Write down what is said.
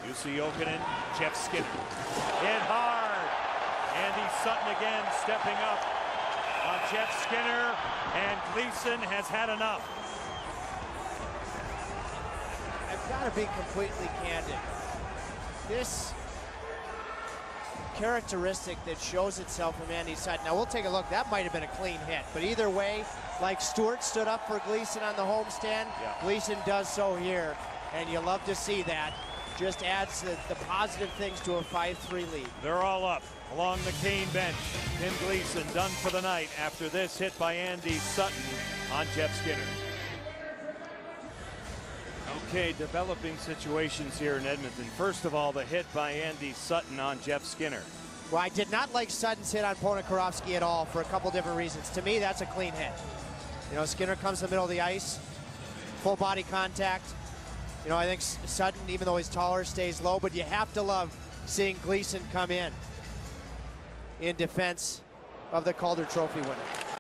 Jussi Jokinen, Jeff Skinner. Hit hard. Andy Sutton again stepping up on Jeff Skinner, and Gleason has had enough. I've got to be completely candid. This characteristic that shows itself from Andy Sutton. Now we'll take a look. That might have been a clean hit, but either way, like Stewart stood up for Gleason on the homestand, Gleason does so here, and you love to see that. Just adds the positive things to a 5-3 lead. They're all up along the Kane bench. Tim Gleason done for the night after this hit by Andy Sutton on Jeff Skinner. Okay, developing situations here in Edmonton. First of all, the hit by Andy Sutton on Jeff Skinner. Well, I did not like Sutton's hit on Ponikarovsky at all for a couple different reasons. To me, that's a clean hit. You know, Skinner comes to the middle of the ice, full body contact. You know, I think Sutton, even though he's taller, stays low, but you have to love seeing Gleason come in defense of the Calder Trophy winner.